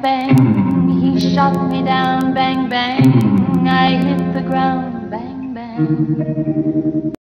bang, bang. He shot me down, bang, bang. I hit the ground, bang, bang.